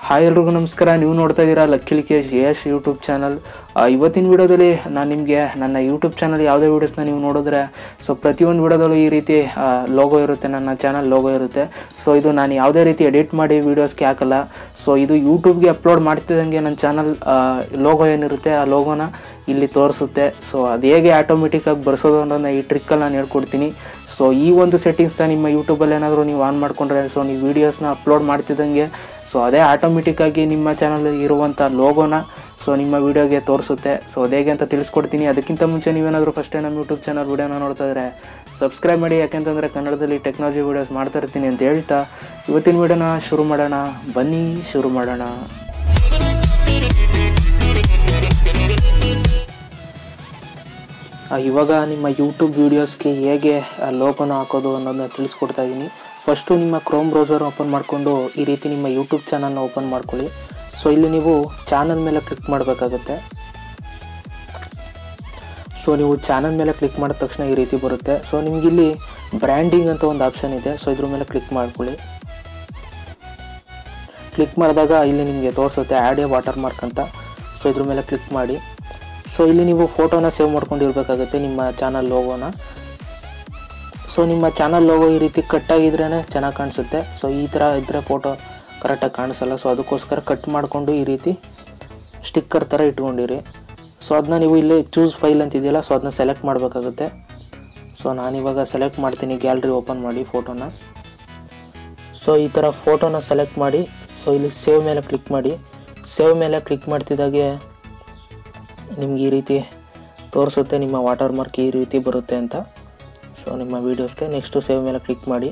Hi ಎಲ್ರಿಗೂ ನಮಸ್ಕಾರ. ನೀವು ನೋಡ್ತಾ ಇದ್ದೀರಾ ಲಕ್ಕೇಶ್ ಯಶ್ ಯೂಟ್ಯೂಬ್ ಚಾನಲ್. ಇವತ್ತಿನ ವಿಡಿಯೋದಲ್ಲಿ ನಾನು ನಿಮಗೆ ನನ್ನ ಯೂಟ್ಯೂಬ್ ಚಾನಲ್ ಯಾವುದೇ ವೀಡಿಯೋಸ್ನ ನೀವು ನೋಡಿದ್ರೆ ಪ್ರತಿಯೊಂದು ವಿಡಿಯೋದಲ್ಲೂ ಈ ರೀತಿ ಲೋಗೋ ಇರುತ್ತೆ, ನನ್ನ ಚಾನಲ್ ಲೋಗೋ ಇರುತ್ತೆ. ಇದು ನಾನು ಯಾವುದೇ ರೀತಿ ಎಡಿಟ್ ಮಾಡಿ ವೀಡಿಯೋಸ್ಗೆ ಹಾಕಲ್ಲ. ಇದು ಯೂಟ್ಯೂಬ್ಗೆ ಅಪ್ಲೋಡ್ ಮಾಡ್ತಿದ್ದಂಗೆ ನನ್ನ ಚಾನಲ್ ಲೋಗೋ ಏನಿರುತ್ತೆ ಆ ಲೋಗೋನ ಇಲ್ಲಿ ತೋರಿಸುತ್ತೆ. ಅದು ಹೇಗೆ ಆಟೋಮೆಟಿಕ್ಕಾಗಿ ಬರ್ಸೋದು ಅನ್ನೋದನ್ನ ಈ ಟ್ರಿಕ್ಕಲ್ಲಿ ನಾನು ಹೇಳ್ಕೊಡ್ತೀನಿ. ಈ ಒಂದು ಸೆಟ್ಟಿಂಗ್ಸ್ನ ನಿಮ್ಮ ಯೂಟ್ಯೂಬಲ್ಲಿ ಏನಾದರೂ ನೀವು ಆನ್ ಮಾಡಿಕೊಂಡ್ರೆ ನೀವು ವೀಡಿಯೋಸ್ನ ಅಪ್ಲೋಡ್ ಮಾಡ್ತಿದ್ದಂಗೆ ಅದೇ ಆಟೋಮೆಟಿಕ್ಕಾಗಿ ನಿಮ್ಮ ಚಾನಲ್ ಇರುವಂಥ ಲೋಗೋನ ನಿಮ್ಮ ವೀಡಿಯೋಗೆ ತೋರಿಸುತ್ತೆ. ಅದು ಹೇಗೆ ಅಂತ ತಿಳಿಸ್ಕೊಡ್ತೀನಿ. ಅದಕ್ಕಿಂತ ಮುಂಚೆ ನೀವೇನಾದರೂ ಫಸ್ಟ್ ಟೈಮ್ ನಮ್ಮ ಯೂಟ್ಯೂಬ್ ಚಾನಲ್ ವೀಡಿಯೋನ ನೋಡ್ತಾ ಇದ್ದರೆ ಸಬ್ಸ್ಕ್ರೈಬ್ ಮಾಡಿ, ಯಾಕೆಂತಂದರೆ ಕನ್ನಡದಲ್ಲಿ ಟೆಕ್ನಾಲಜಿ ವೀಡಿಯೋಸ್ ಮಾಡ್ತಾ ಇರ್ತೀನಿ ಅಂತ ಹೇಳ್ತಾ ಇವತ್ತಿನ ವೀಡಿಯೋನ ಶುರು ಮಾಡೋಣ. ಬನ್ನಿ ಶುರು ಮಾಡೋಣ. ಇವಾಗ ನಿಮ್ಮ ಯೂಟ್ಯೂಬ್ ವೀಡಿಯೋಸ್ಗೆ ಹೇಗೆ ಲೋಗೋನ ಹಾಕೋದು ಅನ್ನೋದನ್ನ ತಿಳಿಸ್ಕೊಡ್ತಾ ಇದ್ದೀನಿ. ಫಸ್ಟು ನಿಮ್ಮ ಕ್ರೋಮ್ ಬ್ರೌಸರ್ ಓಪನ್ ಮಾಡಿಕೊಂಡು ಈ ರೀತಿ ನಿಮ್ಮ ಯೂಟ್ಯೂಬ್ ಚಾನಲ್ನ ಓಪನ್ ಮಾಡ್ಕೊಳ್ಳಿ. ಇಲ್ಲಿ ನೀವು ಚಾನಲ್ ಮೇಲೆ ಕ್ಲಿಕ್ ಮಾಡಬೇಕಾಗುತ್ತೆ. ನೀವು ಚಾನಲ್ ಮೇಲೆ ಕ್ಲಿಕ್ ಮಾಡಿದ ತಕ್ಷಣ ಈ ರೀತಿ ಬರುತ್ತೆ. ನಿಮಗಿಲ್ಲಿ ಬ್ರ್ಯಾಂಡಿಂಗ್ ಅಂತ ಒಂದು ಆಪ್ಷನ್ ಇದೆ. ಇದ್ರ ಮೇಲೆ ಕ್ಲಿಕ್ ಮಾಡ್ಕೊಳ್ಳಿ. ಕ್ಲಿಕ್ ಮಾಡಿದಾಗ ಇಲ್ಲಿ ನಿಮಗೆ ತೋರಿಸುತ್ತೆ ಆ್ಯಡ್ ಎ ವಾಟರ್ ಮಾರ್ಕ್ ಅಂತ. ಇದ್ರ ಮೇಲೆ ಕ್ಲಿಕ್ ಮಾಡಿ. ಇಲ್ಲಿ ನೀವು ಫೋಟೋನ ಸೇವ್ ಮಾಡ್ಕೊಂಡಿರ್ಬೇಕಾಗುತ್ತೆ, ನಿಮ್ಮ ಚಾನಲ್ ಲೋಗೋನ. ನಿಮ್ಮ ಚಾನಲ್ ಲೋಗೋ ಈ ರೀತಿ ಕಟ್ಟಾಗಿದ್ರೇ ಚೆನ್ನಾಗಿ ಕಾಣಿಸುತ್ತೆ. ಈ ಥರ ಇದ್ದರೆ ಫೋಟೋ ಕರೆಕ್ಟಾಗಿ ಕಾಣಿಸಲ್ಲ. ಅದಕ್ಕೋಸ್ಕರ ಕಟ್ ಮಾಡಿಕೊಂಡು ಈ ರೀತಿ ಸ್ಟಿಕ್ಕರ್ ಥರ ಇಟ್ಕೊಂಡಿರಿ. ಅದನ್ನ ನೀವು ಇಲ್ಲಿ ಚೂಸ್ ಫೈಲ್ ಅಂತಿದೆಯಲ್ಲ, ಅದನ್ನ ಸೆಲೆಕ್ಟ್ ಮಾಡಬೇಕಾಗುತ್ತೆ. ನಾನಿವಾಗ ಸೆಲೆಕ್ಟ್ ಮಾಡ್ತೀನಿ. ಗ್ಯಾಲರಿ ಓಪನ್ ಮಾಡಿ ಫೋಟೋನ. ಈ ಥರ ಫೋಟೋನ ಸೆಲೆಕ್ಟ್ ಮಾಡಿ ಇಲ್ಲಿ ಸೇವ್ ಮೇಲೆ ಕ್ಲಿಕ್ ಮಾಡಿ. ಸೇವ್ ಮೇಲೆ ಕ್ಲಿಕ್ ಮಾಡ್ತಿದ್ದಾಗೆ ನಿಮ್ಗೆ ಈ ರೀತಿ ತೋರಿಸುತ್ತೆ, ನಿಮ್ಮ ವಾಟರ್ ಮಾರ್ಕ್ ಈ ರೀತಿ ಬರುತ್ತೆ ಅಂತ. ನಿಮ್ಮ ವೀಡಿಯೋಸ್ಗೆ ನೆಕ್ಸ್ಟು ಸೇವ್ ಮೇಲೆ ಕ್ಲಿಕ್ ಮಾಡಿ.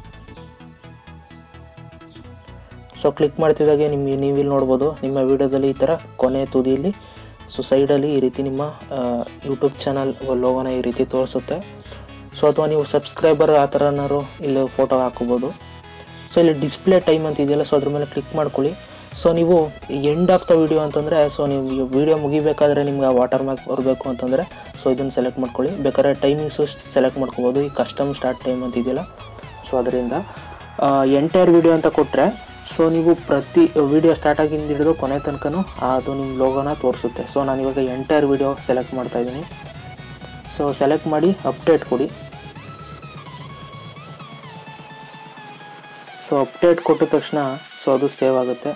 ಕ್ಲಿಕ್ ಮಾಡ್ತಿದ್ದಾಗೆ ನೀವಿಲ್ಲಿ ನೋಡ್ಬೋದು, ನಿಮ್ಮ ವೀಡಿಯೋದಲ್ಲಿ ಈ ಥರ ಕೊನೆ ತುದಿಯಲ್ಲಿ ಸೈಡಲ್ಲಿ ಈ ರೀತಿ ನಿಮ್ಮ ಯೂಟ್ಯೂಬ್ ಚಾನಲ್ ಲೋಗೋನ ಈ ರೀತಿ ತೋರಿಸುತ್ತೆ. ಅಥವಾ ನೀವು ಸಬ್ಸ್ಕ್ರೈಬರ್ ಆ ಥರನಾರು ಇಲ್ಲಿ ಫೋಟೋ ಹಾಕೋಬೋದು. ಇಲ್ಲಿ ಡಿಸ್ಪ್ಲೇ ಟೈಮ್ ಅಂತ ಇದೆಯಲ್ಲ, ಅದ್ರ ಮೇಲೆ ಕ್ಲಿಕ್ ಮಾಡ್ಕೊಳ್ಳಿ. ನೀವು ಎಂಡ್ ಆಫ್ ದ ವಿಡಿಯೋ ಅಂತಂದರೆ ನೀವು ವಿಡಿಯೋ ಮುಗಿಬೇಕಾದ್ರೆ ನಿಮ್ಗೆ ಆ ವಾಟರ್ ಮಾರ್ಕ್ ಬರಬೇಕು ಅಂತಂದರೆ ಇದನ್ನು ಸೆಲೆಕ್ಟ್ ಮಾಡ್ಕೊಳ್ಳಿ. ಬೇಕಾದ್ರೆ ಟೈಮಿಂಗ್ಸು ಸೆಲೆಕ್ಟ್ ಮಾಡ್ಕೋಬೋದು. ಈ ಕಸ್ಟಮ್ ಸ್ಟಾರ್ಟ್ ಟೈಮ್ ಅಂತ ಇದೆಯಲ್ಲ, ಅದರಿಂದ ಎಂಟೈರ್ ವಿಡಿಯೋ ಅಂತ ಕೊಟ್ಟರೆ ನೀವು ಪ್ರತಿ ವಿಡಿಯೋ ಸ್ಟಾರ್ಟ್ ಆಗಿಂದ ಹಿಡಿದು ಕೊನೆ ತನಕನೂ ಅದು ನಿಮ್ಮ ಲೋಗೋನ ತೋರಿಸುತ್ತೆ. ನಾನಿವಾಗ ಎಂಟೈರ್ ವಿಡಿಯೋ ಸೆಲೆಕ್ಟ್ ಮಾಡ್ತಾಯಿದ್ದೀನಿ. ಸೆಲೆಕ್ಟ್ ಮಾಡಿ ಅಪ್ಡೇಟ್ ಕೊಡಿ. ಅಪ್ಡೇಟ್ ಕೊಟ್ಟ ತಕ್ಷಣ ಅದು ಸೇವ್ ಆಗುತ್ತೆ.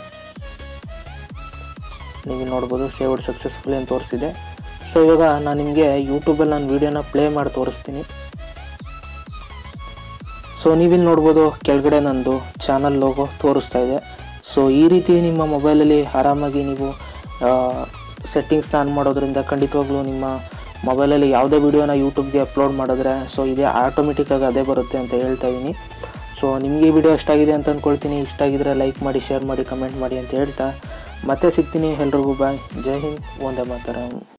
ನೀವು ನೋಡ್ಬೋದು ಸೇವ್ಡ್ ಸಕ್ಸಸ್ಫುಲಿ ಅಂತ ತೋರಿಸಿದೆ. ಇವಾಗ ನಾನು ನಿಮಗೆ ಯೂಟ್ಯೂಬಲ್ಲಿ ನಾನು ವೀಡಿಯೋನ ಪ್ಲೇ ಮಾಡಿ ತೋರಿಸ್ತೀನಿ. ನೀವಿಲ್ಲಿ ನೋಡ್ಬೋದು ಕೆಳಗಡೆ ನಂದು ಚಾನಲ್ ಲೋಗೋ ತೋರಿಸ್ತಾ ಇದೆ. ಈ ರೀತಿ ನಿಮ್ಮ ಮೊಬೈಲಲ್ಲಿ ಆರಾಮಾಗಿ ನೀವು ಸೆಟ್ಟಿಂಗ್ಸ್ನ ಆನ್ ಮಾಡೋದ್ರಿಂದ ಖಂಡಿತವಾಗ್ಲೂ ನಿಮ್ಮ ಮೊಬೈಲಲ್ಲಿ ಯಾವುದೇ ವೀಡಿಯೋನ ಯೂಟ್ಯೂಬ್ಗೆ ಅಪ್ಲೋಡ್ ಮಾಡಿದ್ರೆ ಇದೇ ಆಟೋಮೆಟಿಕ್ಕಾಗಿ ಅದೇ ಬರುತ್ತೆ ಅಂತ ಹೇಳ್ತಾ ಇದ್ದೀನಿ. ನಿಮಗೆ ಈ ವಿಡಿಯೋ ಇಷ್ಟ ಆಗಿದೆ ಅಂತ ಅಂದ್ಕೊಳ್ತೀನಿ. ಇಷ್ಟ ಆಗಿದ್ರೆ ಲೈಕ್ ಮಾಡಿ, ಶೇರ್ ಮಾಡಿ, ಕಮೆಂಟ್ ಮಾಡಿ ಅಂತ ಹೇಳ್ತಾ ಮತ್ತೆ ಸಿಗ್ತೀನಿ. ಎಲ್ರಿಗೂ ಬಾಯ್. ಜೈ ಹಿಂದ್, ವಂದೇ ಮಾತರಂ.